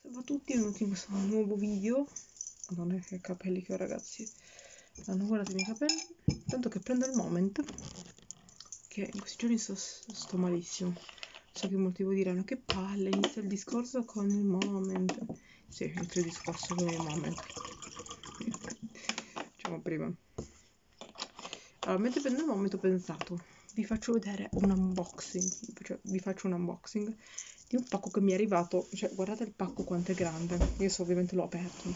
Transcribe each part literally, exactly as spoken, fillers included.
Ciao a tutti, benvenuti in questo nuovo video. Madonna che capelli che ho, ragazzi. Hanno guardato i miei capelli. Tanto che prendo il moment, che in questi giorni sto, sto malissimo. So che molti voi diranno che palle, inizia il discorso con il moment. Sì, inizio il discorso con il moment. Diciamo prima. Allora, mentre prendo il moment ho pensato, vi faccio vedere un unboxing, cioè vi faccio un unboxing di un pacco che mi è arrivato, cioè guardate il pacco quanto è grande, io so, ovviamente l'ho aperto,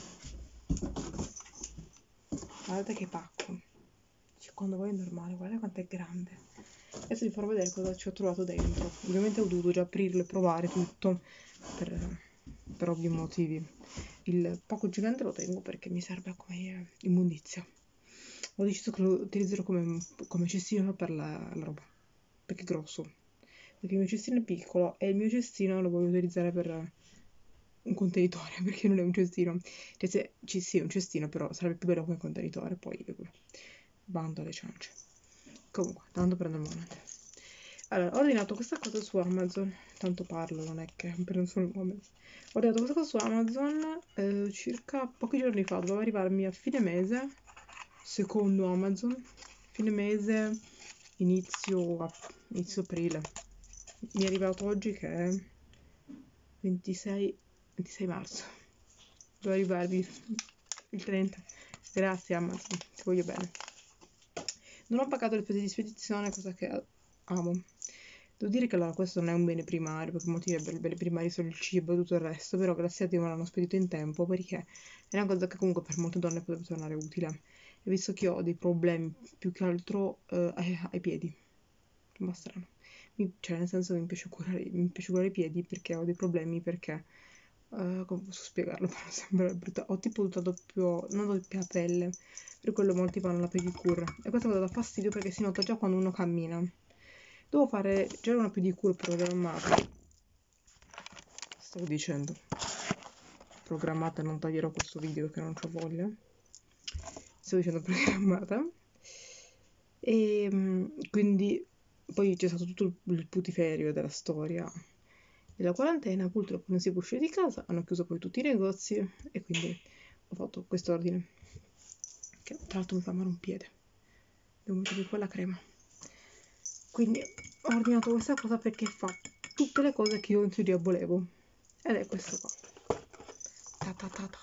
guardate che pacco, secondo voi è normale, guardate quanto è grande. Adesso vi farò vedere cosa ci ho trovato dentro, ovviamente ho dovuto già aprirlo e provare tutto, per, per ovvi motivi. Il pacco gigante lo tengo perché mi serve come immondizia. Ho deciso che lo utilizzerò come, come cestino per la, la roba, perché è grosso, perché il mio cestino è piccolo e il mio cestino lo voglio utilizzare per un contenitore, perché non è un cestino, cioè se ci sia un cestino però sarebbe più bello come contenitore, poi bando alle ciance. Comunque, tanto prendo il momento. Allora, ho ordinato questa cosa su Amazon, tanto parlo, non è che prendo solo il momento. Ho ordinato questa cosa su Amazon eh, circa pochi giorni fa, doveva arrivarmi a fine mese, secondo Amazon, fine mese, inizio, inizio aprile. Mi è arrivato oggi che è ventisei, ventisei marzo, doveva arrivarvi il trenta. Grazie Amazon, ti voglio bene. Non ho pagato le spese di spedizione, cosa che amo. Devo dire che allora questo non è un bene primario, perché molti direbbero il bene primario sono il cibo e tutto il resto, però grazie a Dio me l'hanno spedito in tempo, perché è una cosa che comunque per molte donne potrebbe tornare utile. E visto che ho dei problemi più che altro eh, ai, ai piedi, ma strano. Mi, cioè nel senso che mi piace curare, mi piace curare i piedi perché ho dei problemi, perché Uh, come posso spiegarlo? Però sembra brutta. Ho tipo tutta doppio, non doppia pelle, per quello molti fanno la pedicure. E questa cosa dà fastidio perché si nota già quando uno cammina. Devo fare già una pedicure programmata. Stavo dicendo. Programmata, non taglierò questo video perché non c'ho voglia. Stavo dicendo programmata. E quindi poi c'è stato tutto il putiferio della storia della quarantena, purtroppo non si può uscire di casa, hanno chiuso poi tutti i negozi e quindi ho fatto quest'ordine che tra l'altro mi fa male un piede, devo mettere qua la crema. Quindi ho ordinato questa cosa perché fa tutte le cose che io in teoria volevo, ed è questo qua. Ta ta ta ta.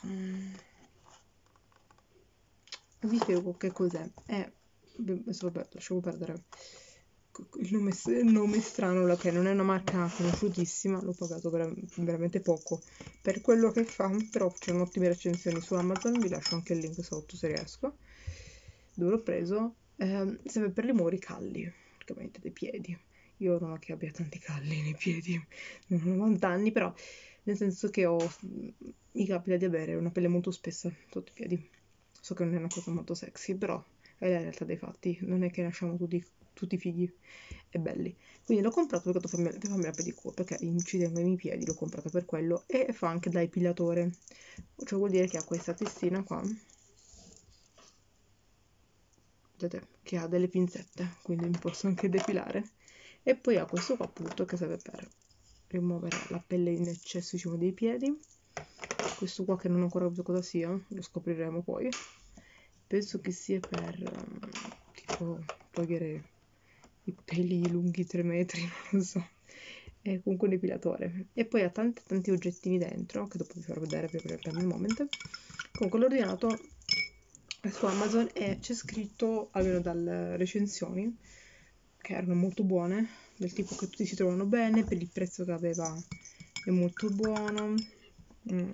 Vi spiego che cos'è. È, adesso vabbè, lasciamo perdere il nome, il nome strano, la che non è una marca conosciutissima, l'ho pagato vera, veramente poco per quello che fa, però c'è ottime recensioni su Amazon, vi lascio anche il link sotto se riesco, dove l'ho preso. Eh, serve per rimuovere i calli, praticamente dei piedi. Io non ho che abbia tanti calli nei piedi, non ho novanta anni, però nel senso che ho, mi capita di avere una pelle molto spessa sotto i piedi. So che non è una cosa molto sexy, però è la realtà dei fatti, non è che nasciamo tutti, tutti fighi e belli. Quindi l'ho comprato perché devo farmi, farmi la pedicure, perché ci tengo ai miei piedi, l'ho comprato per quello, e fa anche da epilatore, cioè vuol dire che ha questa testina qua, vedete, che ha delle pinzette, quindi mi posso anche depilare, e poi ha questo qua appunto che serve per rimuovere la pelle in eccesso, diciamo, dei piedi. Questo qua che non ho ancora capito cosa sia, lo scopriremo poi. Penso che sia per um, tipo togliere i peli lunghi tre metri, non lo so. È comunque un epilatore. E poi ha tanti tanti oggettini dentro, che dopo vi farò vedere per il momento. Comunque l'ho ordinato su Amazon e c'è scritto, almeno dalle recensioni, che erano molto buone, del tipo che tutti si trovano bene, per il prezzo che aveva è molto buono. Mm.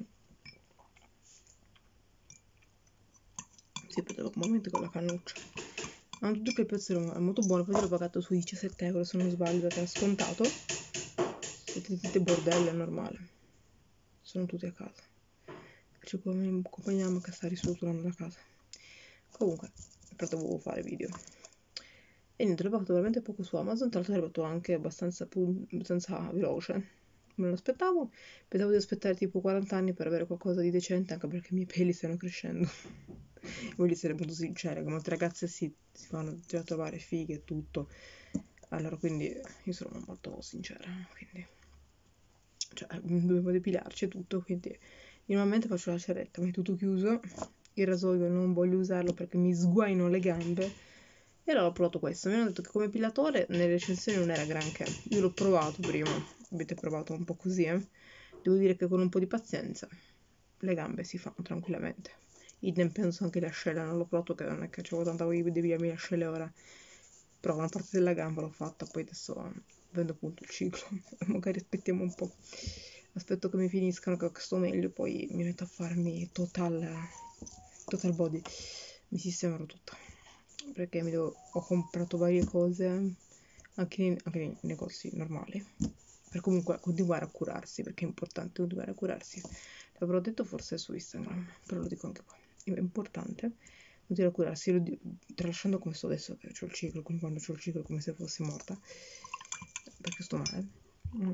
Sì, potevo un momento con la cannuccia. Hanno detto che il prezzo è molto buono, poi l'ho pagato su diciassette euro se non sbaglio, perché era scontato. Siete tutte bordelle, è normale. Sono tutti a casa. Ci accompagniamo che sta ristrutturando la casa. Comunque, però dovevo fare video. E niente, l'ho pagato veramente poco su Amazon, tra l'altro è arrivato anche abbastanza, abbastanza veloce. Me lo aspettavo, pensavo di aspettare tipo quaranta anni per avere qualcosa di decente, anche perché i miei peli stanno crescendo. Voglio essere molto sincera, che molte ragazze si, si fanno già trovare fighe e tutto. Allora, quindi io sono molto sincera, quindi cioè dobbiamo depilarci e tutto, quindi normalmente faccio la ceretta, ma è tutto chiuso, il rasoio non voglio usarlo perché mi sguaino le gambe, e allora ho provato questo. Mi hanno detto che come epilatore nelle recensioni non era granché, io l'ho provato prima, avete provato un po' così, eh? Devo dire che con un po' di pazienza le gambe si fanno tranquillamente. Idem penso anche le ascelle, non l'ho provato, che non è che c'avevo tanta voglia di depilarmi le ascelle ora, però una parte della gamba l'ho fatta, poi adesso vendo appunto il ciclo magari aspettiamo un po', aspetto che mi finiscano, che sto meglio, poi mi metto a farmi total total body, mi sistemerò tutta, perché mi devo, ho comprato varie cose anche nei, anche nei negozi normali per comunque continuare a curarsi, perché è importante continuare a curarsi. L'avrò detto forse su Instagram, però lo dico anche qua, è importante continuare a curarsi, lo di- tralasciando come sto adesso che ho il ciclo, quindi quando ho il ciclo è come se fossi morta perché sto male. mm.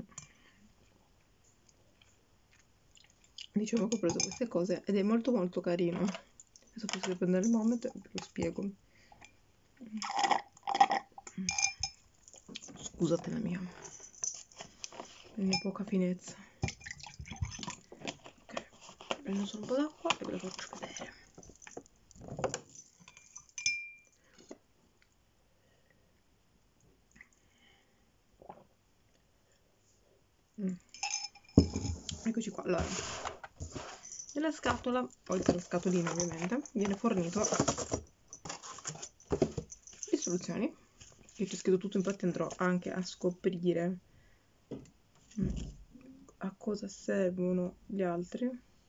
Diciamo che ho preso queste cose ed è molto molto carino. Adesso posso prendere il moment e ve lo spiego. Scusate la mia, la mia poca finezza. Ok, prendo solo un po' d'acqua e ve lo faccio vedere. Mm. Eccoci qua. Allora, nella scatola, oltre alla scatolina ovviamente, viene fornito le istruzioni. Io c'è scritto tutto, infatti andrò anche a scoprire mm, a cosa servono gli altri.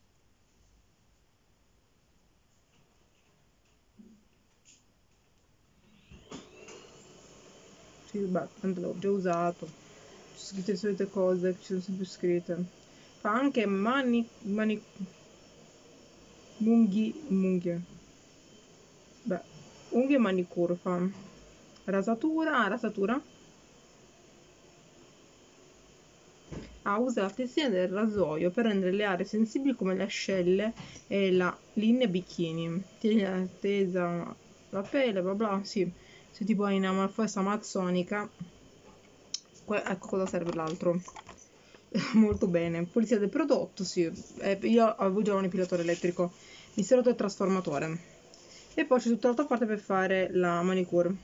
Sì, beh, tanto l'ho già usato. Ci sono scritte le solite cose che ci sono sempre scritte. Fa anche mani... mani... munghi... munghie. Beh, unghie e manicure fa. Rasatura... Ah, rasatura. Ah, usa la testina del rasoio per rendere le aree sensibili come le ascelle e la linea bikini. Tieni tesa la pelle, bla bla, sì. Se tipo hai una foresta amazzonica, ecco cosa serve l'altro. Molto bene. Pulizia del prodotto, sì. Eh, io avevo già un epilatore elettrico. Mi si è rotto il trasformatore. E poi c'è tutta l'altra parte per fare la manicure.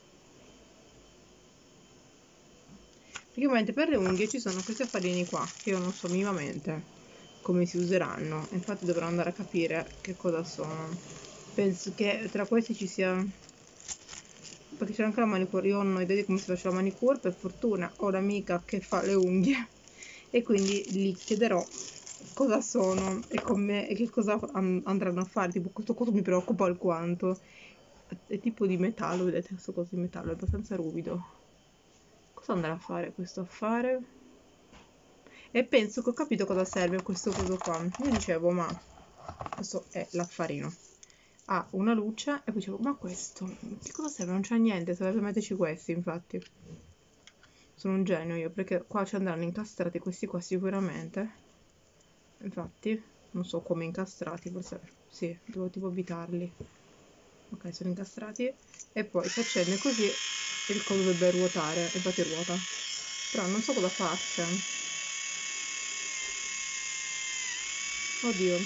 Praticamente per le unghie ci sono questi affarini qua, che io non so minimamente come si useranno. Infatti dovrò andare a capire che cosa sono. Penso che tra questi ci sia... perché c'è anche la manicure. Io non ho idea di come si faccia la manicure, per fortuna ho l'amica che fa le unghie e quindi gli chiederò cosa sono e, come, e che cosa andranno a fare. Tipo questo coso mi preoccupa alquanto, è tipo di metallo, vedete questo coso di metallo è abbastanza ruvido. Cosa andrà a fare questo affare? E penso che ho capito cosa serve questo coso qua. Io dicevo, ma questo è l'affarino, ha una luce, e poi dicevo, ma questo che cosa serve? Non c'è niente, sarebbe metterci questi, infatti sono un genio io, perché qua ci andranno incastrati questi qua sicuramente. Infatti non so come incastrati, forse sì, devo tipo abitarli. Ok, sono incastrati e poi si accende così e il coso dovrebbe ruotare, e infatti ruota, però non so cosa faccia. Oddio,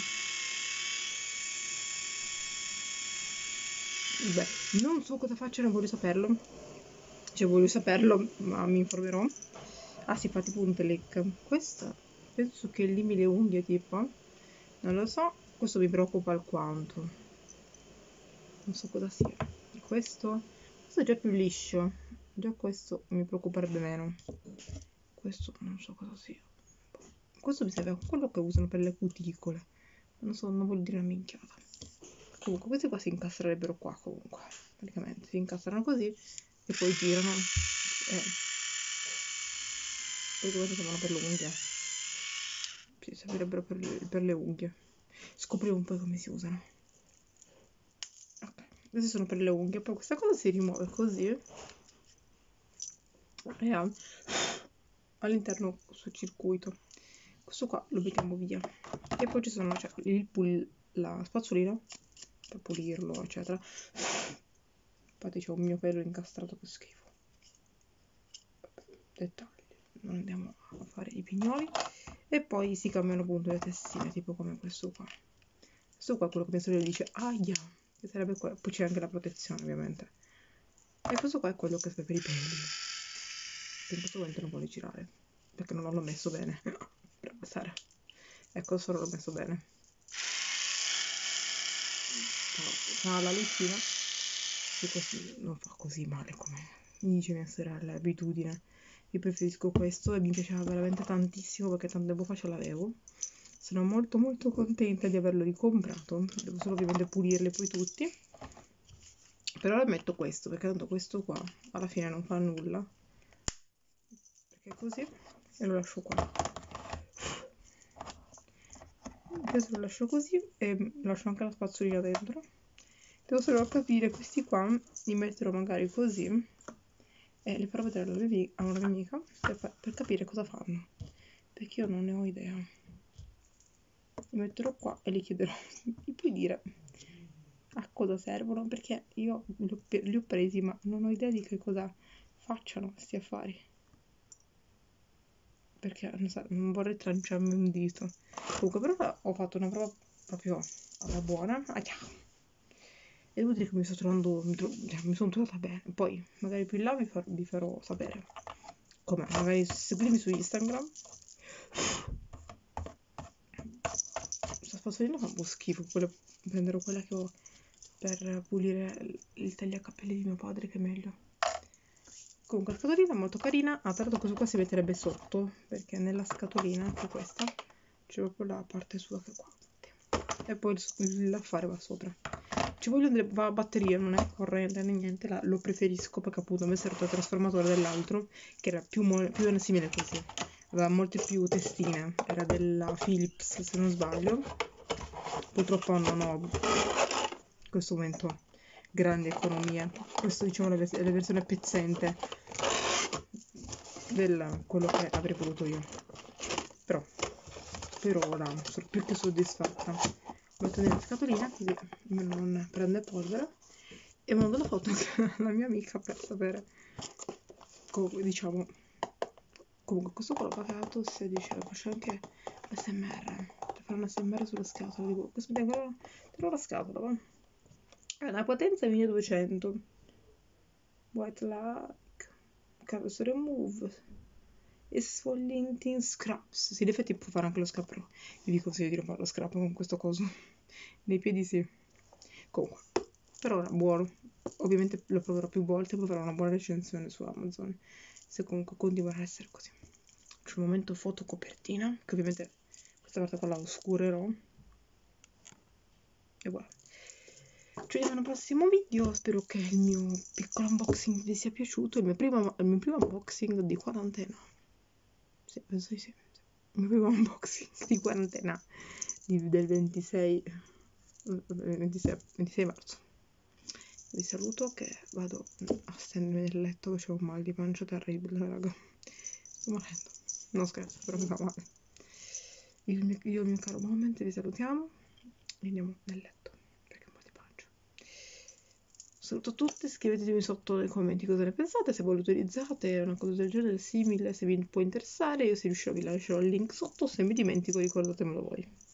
beh, non so cosa faccia, non voglio saperlo, cioè voglio saperlo ma mi informerò. Ah, si fa tipo un telic. Questo penso che limi le unghie tipo, non lo so, questo mi preoccupa alquanto, non so cosa sia. Questo questo è già più liscio, già questo mi preoccuperebbe meno. Questo non so cosa sia. Questo mi serve a quello che usano per le cuticole, non so, non voglio dire una minchiata. Comunque questi qua si incastrerebbero qua, comunque praticamente si incastrano così e poi girano, eh, perché questi servono per le unghie, sì, servirebbero per le, per le unghie. Scopriamo un po' come si usano. Ok, questi sono per le unghie, poi questa cosa si rimuove così e ha all'interno sul circuito. Questo qua lo mettiamo via e poi ci sono, cioè, il pul la spazzolina per pulirlo, eccetera. Infatti c'è un mio pelo incastrato, che schifo. Vabbè, dettagli, non andiamo a fare i pignoli. e poi si cambiano appunto le testine, tipo come questo qua. Questo qua è quello che mia sorella dice aia, che sarebbe quello. Poi c'è anche la protezione ovviamente, e questo qua è quello che fa per i peli, che in questo momento non vuole girare perché non l'ho messo bene. Per passare, ecco, solo l'ho messo bene. Ma la lucina che così non fa così male come mi dice mia sorella, è abitudine. Io preferisco questo e mi piaceva veramente tantissimo perché tanto tempo fa ce l'avevo. Sono molto molto contenta di averlo ricomprato, devo solo ovviamente pulirli poi tutti. Per ora metto questo perché tanto questo qua alla fine non fa nulla, perché è così, e lo lascio qua. Questo lo lascio così e lascio anche la spazzolina dentro. Devo solo capire questi qua, li metterò magari così e li farò vedere alla mia, a una mia amica per, per capire cosa fanno, perché io non ne ho idea. Li metterò qua e li chiederò, mi puoi dire a cosa servono, perché io li ho, li ho presi ma non ho idea di che cosa facciano questi affari, perché non, so, non vorrei tranciarmi un dito. Comunque per ora ho fatto una prova proprio alla buona. Ah, e devo dire che mi sto trovando, mi, tro cioè, mi sono trovata bene. Poi magari più in là vi, far vi farò sapere com'è, magari seguitemi su Instagram. Questa spazzolina fa un po' schifo, quella, prenderò quella che ho per pulire il tagliacapelli di mio padre, che è meglio. Comunque la scatolina è molto carina. Ah, tra l'altro questo qua si metterebbe sotto, perché nella scatolina, anche questa, c'è proprio la parte sua che è qua, e poi l'affare va sopra. Ci vogliono delle batterie, non è corrente né niente, la, lo preferisco perché appunto mi è servito il trasformatore dell'altro, che era più, più o meno simile così, aveva molte più testine, era della Philips se non sbaglio. Purtroppo non ho in questo momento grandi economie, questo diciamo è la, vers la versione pezzente del quello che avrei voluto io, però per ora sono più che soddisfatta. Metto nella scatolina così non prende polvere e mando la foto alla mia amica per sapere come, diciamo, comunque questo qua l'ho pagato sedici euro. C'è anche l'S M R per fare un S M R sulla scatola, dico, questo tengo la scatola, va? È una potenza milleduecento, white like canvas remove, exfoliating scrubs. Sì, in effetti può fare anche lo scrub, però vi dico consiglio di non fare lo scrub con questo coso nei piedi, sì. Comunque per ora buono, ovviamente lo proverò più volte, poi farò una buona recensione su Amazon se comunque continuerà a essere così. C'è un momento foto copertina, che ovviamente questa parte qua la oscurerò, e voilà. Ci vediamo nel prossimo video, spero che il mio piccolo unboxing vi sia piaciuto, il mio primo, il mio primo unboxing di quarantena. Sì, penso di sì, sì. Il mio primo unboxing di quarantena di, del ventisei, ventisei, ventisei marzo. Vi saluto che vado a stendermi nel letto, che c'è un mal di pancia terribile, raga. Sto morendo. Non scherzo, però mi fa male. Io, io e il mio caro Moment vi salutiamo e andiamo nel letto perché ho un mal di pancia. Saluto tutti, scrivetemi sotto nei commenti cosa ne pensate, se voi lo utilizzate, una cosa del genere simile, se vi può interessare. Io se riuscirò vi lascerò il link sotto, se mi dimentico ricordatemelo voi.